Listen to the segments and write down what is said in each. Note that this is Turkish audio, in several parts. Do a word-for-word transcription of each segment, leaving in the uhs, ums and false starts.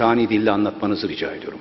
tani dille anlatmanızı rica ediyorum.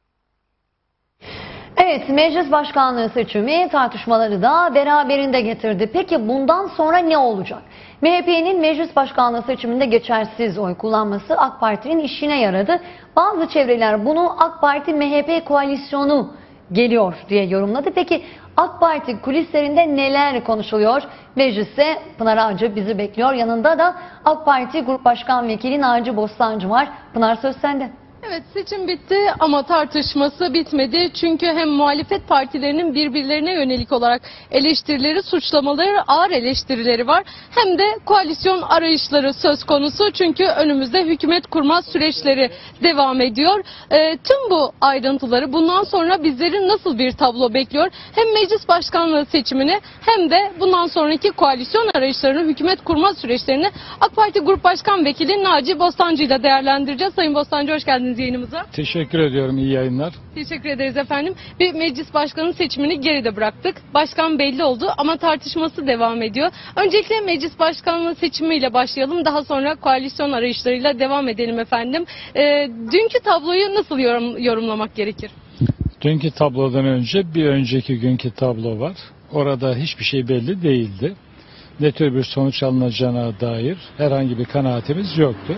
Evet, meclis başkanlığı seçimi tartışmaları da beraberinde getirdi. Peki bundan sonra ne olacak? M H P'nin meclis başkanlığı seçiminde geçersiz oy kullanması AK Parti'nin işine yaradı. Bazı çevreler bunu AK Parti-M H P koalisyonu geliyor diye yorumladı. Peki AK Parti kulislerinde neler konuşuluyor? Mecliste Pınar Avcı bizi bekliyor. Yanında da AK Parti Grup Başkan Vekili Naci Bostancı var. Pınar, söz sende. Evet, seçim bitti ama tartışması bitmedi. Çünkü hem muhalefet partilerinin birbirlerine yönelik olarak eleştirileri, suçlamaları, ağır eleştirileri var. Hem de koalisyon arayışları söz konusu. Çünkü önümüzde hükümet kurma süreçleri devam ediyor. E, tüm bu ayrıntıları, bundan sonra bizlerin nasıl bir tablo bekliyor? Hem meclis başkanlığı seçimini hem de bundan sonraki koalisyon arayışlarını, hükümet kurma süreçlerini AK Parti Grup Başkan Vekili Naci Bostancı ile değerlendireceğiz. Sayın Bostancı, hoş geldiniz yayınımıza. Teşekkür ediyorum, iyi yayınlar. Teşekkür ederiz efendim. Bir meclis başkanı seçimini geride bıraktık. Başkan belli oldu ama tartışması devam ediyor. Öncelikle meclis başkanlığı seçimiyle başlayalım. Daha sonra koalisyon arayışlarıyla devam edelim efendim. E, dünkü tabloyu nasıl yorum, yorumlamak gerekir? Dünkü tablodan önce bir önceki günkü tablo var. Orada hiçbir şey belli değildi. Ne tür bir sonuç alınacağına dair herhangi bir kanaatimiz yoktu.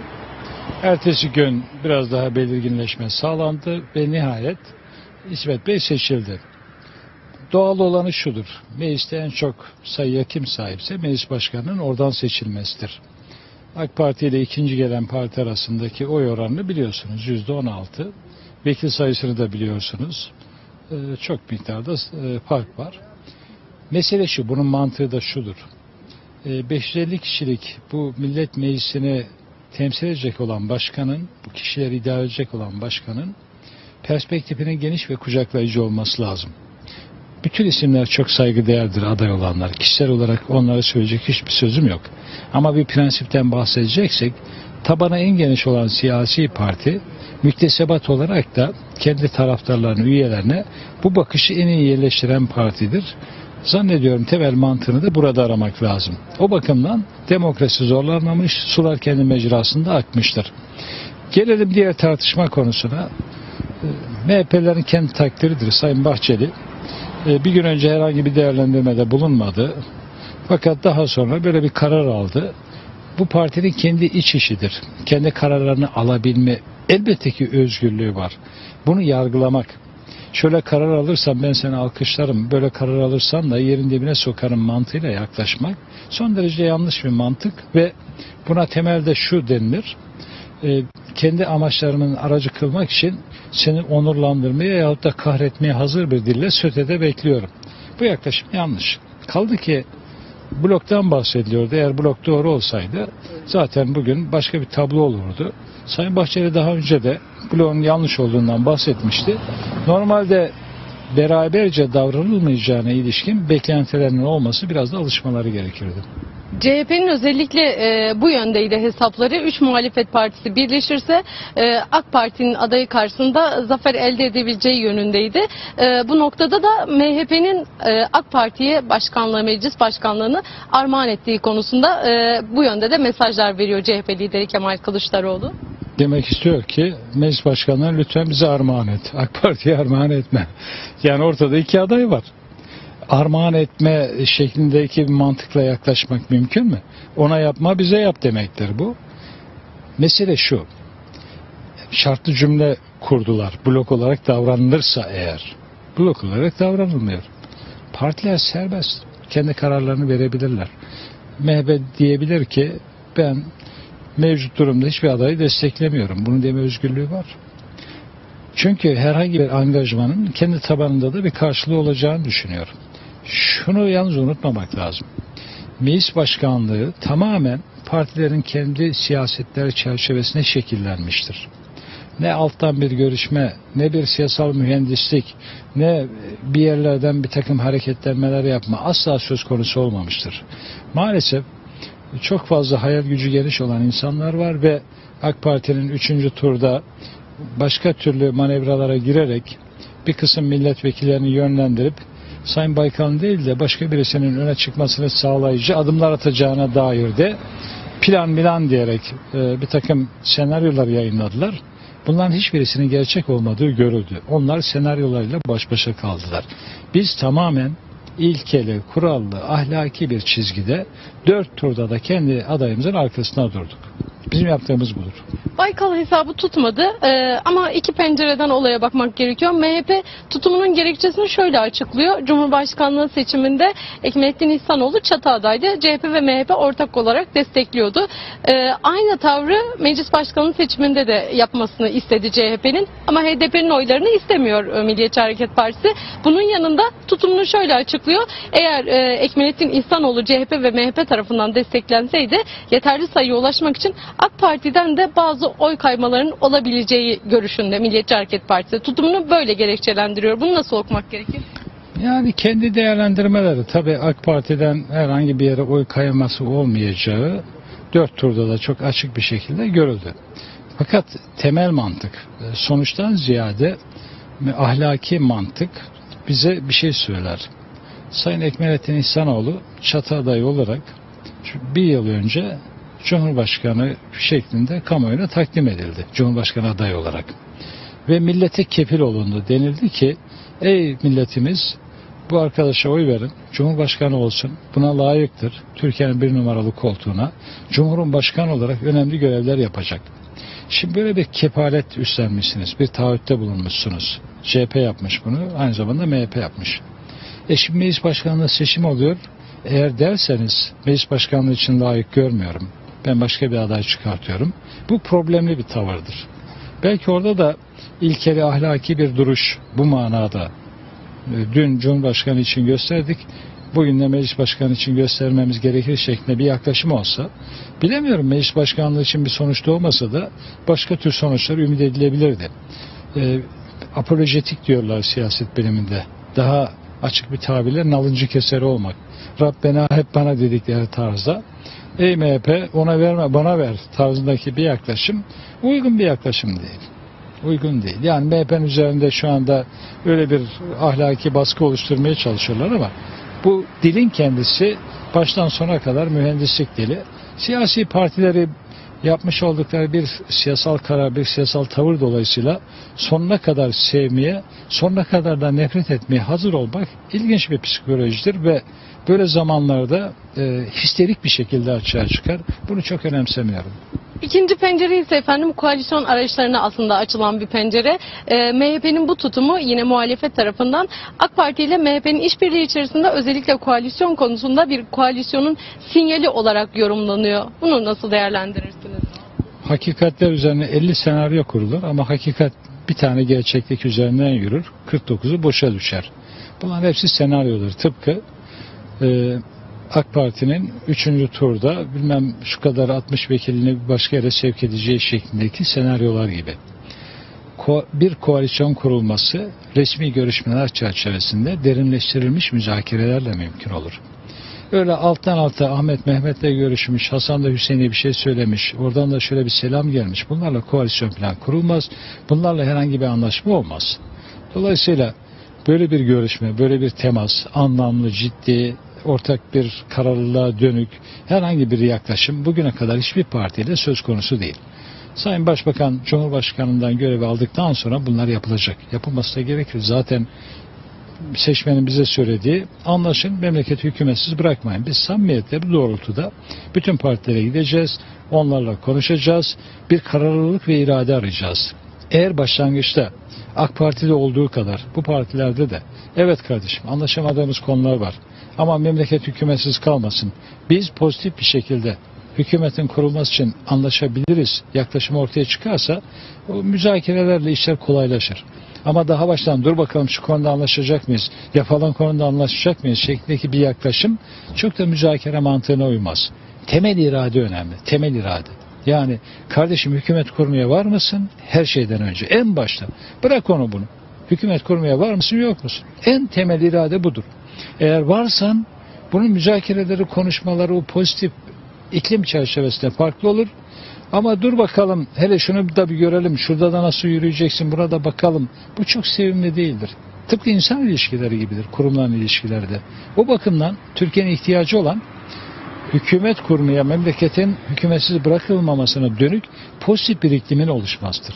Ertesi gün biraz daha belirginleşme sağlandı ve nihayet İsmet Bey seçildi. Doğal olanı şudur: mecliste en çok sayıya kim sahipse meclis başkanının oradan seçilmesidir. AK Parti ile ikinci gelen parti arasındaki oy oranını biliyorsunuz, yüzde on altı. Vekil sayısını da biliyorsunuz. Ee, çok miktarda e, fark var. Mesele şu, bunun mantığı da şudur: ee, beş yüz elli kişilik bu millet meclisini temsil edecek olan başkanın, bu kişileri idare edecek olan başkanın perspektifinin geniş ve kucaklayıcı olması lazım. Bütün isimler çok saygıdeğerdir, aday olanlar. Kişisel olarak onlara söyleyecek hiçbir sözüm yok. Ama bir prensipten bahsedeceksek, tabanı en geniş olan siyasi parti, müktesebat olarak da kendi taraftarlarını, üyelerine bu bakışı en iyi yerleştiren partidir. Zannediyorum temel mantığını da burada aramak lazım. O bakımdan demokrasi zorlanmamış, sular kendi mecrasında akmıştır. Gelelim diğer tartışma konusuna. M H P'lerin kendi takdiridir. Sayın Bahçeli bir gün önce herhangi bir değerlendirmede bulunmadı. Fakat daha sonra böyle bir karar aldı. Bu partinin kendi iç işidir. Kendi kararlarını alabilme elbette ki özgürlüğü var. Bunu yargılamak. Şöyle karar alırsam ben seni alkışlarım, böyle karar alırsan da yerin dibine sokarım mantığıyla yaklaşmak son derece yanlış bir mantık ve buna temelde şu denilir: e, kendi amaçlarının aracı kılmak için seni onurlandırmaya yahut da kahretmeye hazır bir dille sötede bekliyorum. Bu yaklaşım yanlış. Kaldı ki bloktan bahsediliyordu. Eğer blok doğru olsaydı zaten bugün başka bir tablo olurdu. Sayın Bahçeli daha önce de bloğun yanlış olduğundan bahsetmişti. Normalde beraberce davranılmayacağına ilişkin beklentilerinin olması, biraz da alışmaları gerekirdi. C H P'nin özellikle e, bu yöndeydi hesapları. Üç muhalefet partisi birleşirse e, AK Parti'nin adayı karşısında zafer elde edebileceği yönündeydi. E, bu noktada da M H P'nin e, AK Parti'ye başkanlığı, meclis başkanlığını armağan ettiği konusunda e, bu yönde de mesajlar veriyor C H P lideri Kemal Kılıçdaroğlu. Demek istiyor ki meclis başkanları lütfen bize armağan et. AK Parti'ye armağan etme. Yani ortada iki aday var. Armağan etme şeklindeki bir mantıkla yaklaşmak mümkün mü? Ona yapma, bize yap demektir bu. Mesele şu: şartlı cümle kurdular. Blok olarak davranılırsa eğer. Blok olarak davranılmıyor. Partiler serbest. Kendi kararlarını verebilirler. M H P diyebilir ki ben mevcut durumda hiçbir adayı desteklemiyorum. Bunun deme özgürlüğü var. Çünkü herhangi bir angajmanın kendi tabanında da bir karşılığı olacağını düşünüyorum. Şunu yalnız unutmamak lazım: meclis başkanlığı tamamen partilerin kendi siyasetleri çerçevesine şekillenmiştir. Ne alttan bir görüşme, ne bir siyasal mühendislik, ne bir yerlerden bir takım hareketlenmeler yapma asla söz konusu olmamıştır. Maalesef çok fazla hayal gücü geniş olan insanlar var ve AK Parti'nin üçüncü turda başka türlü manevralara girerek bir kısım milletvekillerini yönlendirip Sayın Baykal'ın değil de başka birisinin öne çıkmasını sağlayıcı adımlar atacağına dair de plan milan diyerek e, bir takım senaryolar yayınladılar. Bunların hiçbirisinin gerçek olmadığı görüldü. Onlar senaryolarıyla baş başa kaldılar. Biz tamamen ilkeli, kurallı, ahlaki bir çizgide dört turda da kendi adayımızın arkasına durduk. Bizim yaptığımız budur. Baykal hesabı tutmadı Ee, ama iki pencereden olaya bakmak gerekiyor. M H P tutumunun gerekçesini şöyle açıklıyor. Cumhurbaşkanlığı seçiminde Ekmelettin İhsanoğlu çatı adaydı. C H P ve M H P ortak olarak destekliyordu. Ee, aynı tavrı meclis başkanlığı seçiminde de yapmasını istedi C H P'nin ama H D P'nin oylarını istemiyor e, Milliyetçi Hareket Partisi. Bunun yanında tutumunu şöyle açıklıyor. Eğer e, Ekmelettin İhsanoğlu C H P ve M H P tarafından desteklenseydi yeterli sayıya ulaşmak için AK Parti'den de bazı oy kaymalarının olabileceği görüşünde Milliyetçi Hareket Partisi. Tutumunu böyle gerekçelendiriyor. Bunu nasıl okumak gerekir? Yani kendi değerlendirmeleri, tabii AK Parti'den herhangi bir yere oy kayması olmayacağı dört turda da çok açık bir şekilde görüldü. Fakat temel mantık, sonuçtan ziyade ahlaki mantık bize bir şey söyler. Sayın Ekmelettin İhsanoğlu çatı adayı olarak bir yıl önce Cumhurbaşkanı şeklinde kamuoyuna takdim edildi. Cumhurbaşkanı adayı olarak. Ve millete kefil olundu. Denildi ki ey milletimiz bu arkadaşa oy verin. Cumhurbaşkanı olsun. Buna layıktır. Türkiye'nin bir numaralı koltuğuna. Cumhurbaşkanı olarak önemli görevler yapacak. Şimdi böyle bir kefalet üstlenmişsiniz. Bir taahhütte bulunmuşsunuz. C H P yapmış bunu. Aynı zamanda M H P yapmış. E şimdi meclis başkanlığı seçim oluyor. Eğer derseniz meclis başkanlığı için layık görmüyorum. Ben başka bir aday çıkartıyorum. Bu problemli bir tavırdır. Belki orada da ilkeli ahlaki bir duruş bu manada. Dün Cumhurbaşkanı için gösterdik. Bugün de meclis başkanı için göstermemiz gerekir şeklinde bir yaklaşım olsa, bilemiyorum, meclis başkanlığı için bir sonuçta olmasa da başka tür sonuçlar ümit edilebilirdi. E, apolojetik diyorlar siyaset biliminde. Daha açık bir tabirle nalıncı keseri olmak. Rabbena hep bana dedikleri tarzda. Ey M H P ona verme bana ver tarzındaki bir yaklaşım uygun bir yaklaşım değil. Uygun değil. Yani M H P'nin üzerinde şu anda öyle bir ahlaki baskı oluşturmaya çalışıyorlar ama bu dilin kendisi baştan sona kadar mühendislik dili. Siyasi partileri yapmış oldukları bir siyasal karar, bir siyasal tavır dolayısıyla sonuna kadar sevmeye, sonuna kadar da nefret etmeye hazır olmak ilginç bir psikolojidir ve böyle zamanlarda e, histerik bir şekilde açığa çıkar. Bunu çok önemsemiyorum. İkinci pencere ise efendim koalisyon arayışlarına aslında açılan bir pencere. E, M H P'nin bu tutumu yine muhalefet tarafından AK Parti ile M H P'nin işbirliği içerisinde özellikle koalisyon konusunda bir koalisyonun sinyali olarak yorumlanıyor. Bunu nasıl değerlendirirsiniz? Hakikatler üzerine elli senaryo kurulur ama hakikat bir tane gerçeklik üzerinden yürür. kırk dokuzu boşa düşer. Bunların hepsi senaryodur. Tıpkı e, AK Parti'nin üçüncü turda bilmem şu kadar altmış vekilini başka yere sevk edeceği şeklindeki senaryolar gibi. Ko- bir koalisyon kurulması resmi görüşmeler çerçevesinde derinleştirilmiş müzakerelerle mümkün olur. Öyle alttan alta Ahmet Mehmet'le görüşmüş, Hasan da Hüseyin'e bir şey söylemiş, oradan da şöyle bir selam gelmiş. Bunlarla koalisyon falan kurulmaz. Bunlarla herhangi bir anlaşma olmaz. Dolayısıyla böyle bir görüşme, böyle bir temas, anlamlı, ciddi, ortak bir kararlılığa dönük herhangi bir yaklaşım bugüne kadar hiçbir partiyle söz konusu değil. Sayın Başbakan Cumhurbaşkanı'ndan görevi aldıktan sonra bunlar yapılacak. Yapılması da gerekir. Zaten seçmenin bize söylediği anlaşın, memleketi hükümetsiz bırakmayın. Biz samimiyetle bu doğrultuda bütün partilere gideceğiz. Onlarla konuşacağız. Bir kararlılık ve irade arayacağız. Eğer başlangıçta AK Parti'de olduğu kadar bu partilerde de evet kardeşim anlaşamadığımız konular var ama memleket hükümetsiz kalmasın. Biz pozitif bir şekilde hükümetin kurulması için anlaşabiliriz yaklaşımı ortaya çıkarsa o müzakerelerle işler kolaylaşır. Ama daha baştan dur bakalım şu konuda anlaşacak mıyız ya falan konuda anlaşacak mıyız şeklindeki bir yaklaşım çok da müzakere mantığına uymaz. Temel irade önemli. Temel irade. Yani kardeşim hükümet kurmaya var mısın? Her şeyden önce. En başta. Bırak onu bunu. Hükümet kurmaya var mısın yok musun? En temel irade budur. Eğer varsan bunun müzakereleri, konuşmaları o pozitif iklim çerçevesinde farklı olur. Ama dur bakalım hele şunu da bir görelim. Şurada da nasıl yürüyeceksin buna da bakalım. Bu çok sevimli değildir. Tıpkı insan ilişkileri gibidir. Kurumların ilişkileri de. O bakımdan Türkiye'nin ihtiyacı olan hükümet kurmaya, memleketin hükümetsiz bırakılmamasına dönük pozitif bir iklimin oluşmasıdır.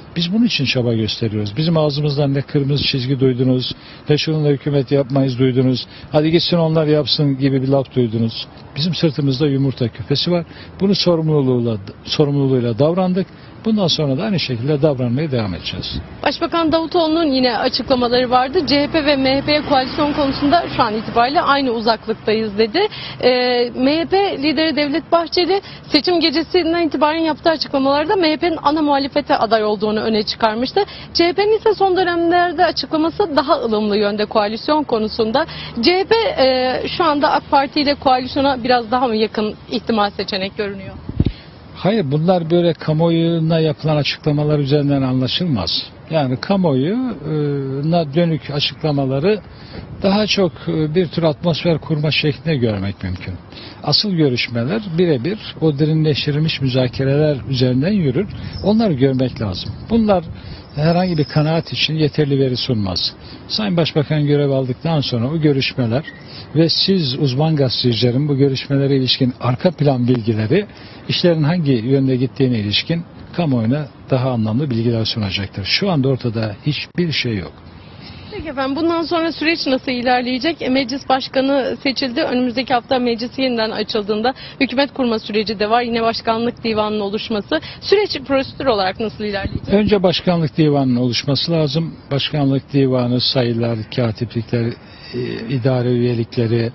Biz bunun için çaba gösteriyoruz. Bizim ağzımızdan ne kırmızı çizgi duydunuz, ne şununla hükümet yapmayız duydunuz, hadi gitsin onlar yapsın gibi bir laf duydunuz. Bizim sırtımızda yumurta küpesi var. Bunu sorumluluğuyla, sorumluluğuyla davrandık. Bundan sonra da aynı şekilde davranmaya devam edeceğiz. Başbakan Davutoğlu'nun yine açıklamaları vardı. C H P ve M H P koalisyon konusunda şu an itibariyle aynı uzaklıktayız dedi. Ee, M H P lideri Devlet Bahçeli seçim gecesinden itibaren yaptığı açıklamalarda M H P'nin ana muhalefete aday olduğunu öne çıkarmıştı. C H P'nin ise son dönemlerde açıklaması daha ılımlı yönde koalisyon konusunda. C H P e, şu anda AK Parti ile koalisyona biraz daha mı yakın ihtimal seçenek görünüyor? Hayır, bunlar böyle kamuoyuna yapılan açıklamalar üzerinden anlaşılmaz. Yani kamuoyuna dönük açıklamaları daha çok bir tür atmosfer kurma şeklinde görmek mümkün. Asıl görüşmeler birebir o derinleştirilmiş müzakereler üzerinden yürür. Onları görmek lazım. Bunlar herhangi bir kanaat için yeterli veri sunmaz. Sayın Başbakan görev aldıktan sonra o görüşmeler ve siz uzman gazetecilerin bu görüşmelere ilişkin arka plan bilgileri, işlerin hangi yönde gittiğine ilişkin kamuoyuna daha anlamlı bilgiler sunacaktır. Şu anda ortada hiçbir şey yok. Peki efendim, bundan sonra süreç nasıl ilerleyecek? Meclis başkanı seçildi. Önümüzdeki hafta meclis yeniden açıldığında hükümet kurma süreci de var. Yine başkanlık divanının oluşması. Süreç prosedür olarak nasıl ilerleyecek? Önce başkanlık divanının oluşması lazım. Başkanlık divanı, sayılar, katiplikler, idare üyelikleri,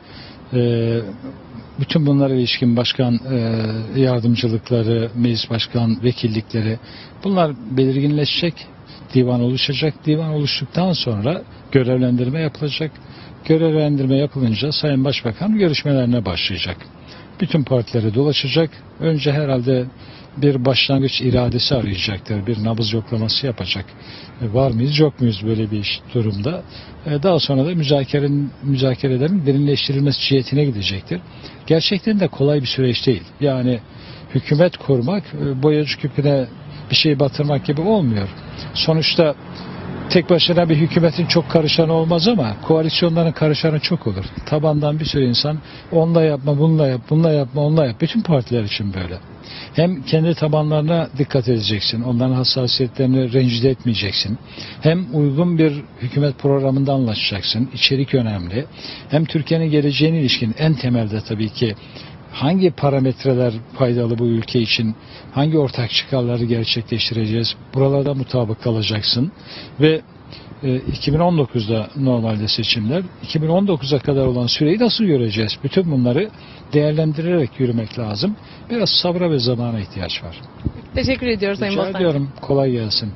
bütün bunlara ilişkin başkan yardımcılıkları, meclis başkan vekillikleri, bunlar belirginleşecek. Divan oluşacak. Divan oluştuktan sonra görevlendirme yapılacak. Görevlendirme yapılınca Sayın Başbakan görüşmelerine başlayacak. Bütün partilere dolaşacak. Önce herhalde bir başlangıç iradesi arayacaktır. Bir nabız yoklaması yapacak. Var mıyız, yok muyuz böyle bir iş durumda? Daha sonra da müzakerenin, müzakerelerin derinleştirilmesi cihetine gidecektir. Gerçekten de kolay bir süreç değil. Yani hükümet kurmak boyacı küpüne bir şey batırmak gibi olmuyor. Sonuçta tek başına bir hükümetin çok karışanı olmaz ama koalisyonların karışanı çok olur. Tabandan bir sürü insan onunla yapma, bununla yap, bununla yapma, onunla yap. Bütün partiler için böyle. Hem kendi tabanlarına dikkat edeceksin. Onların hassasiyetlerini rencide etmeyeceksin. Hem uygun bir hükümet programında anlaşacaksın. İçerik önemli. Hem Türkiye'nin geleceğine ilişkin en temelde tabii ki hangi parametreler faydalı bu ülke için, hangi ortak çıkarları gerçekleştireceğiz, buralarda mutabık kalacaksın. Ve e, iki bin on dokuzda normalde seçimler, iki bin on dokuza kadar olan süreyi nasıl göreceğiz? Bütün bunları değerlendirerek yürümek lazım. Biraz sabra ve zamana ihtiyaç var. Teşekkür ediyoruz Sayın Bostancı. Rica ediyorum, kolay gelsin.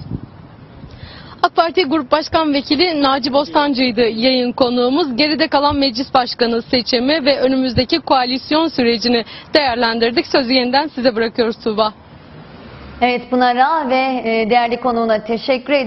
AK Parti Grup Başkan Vekili Naci Bostancı'ydı yayın konuğumuz. Geride kalan meclis başkanı seçimi ve önümüzdeki koalisyon sürecini değerlendirdik. Sözü yeniden size bırakıyoruz Tuğba. Evet, Pınar'a ve değerli konuğuna teşekkür ederim.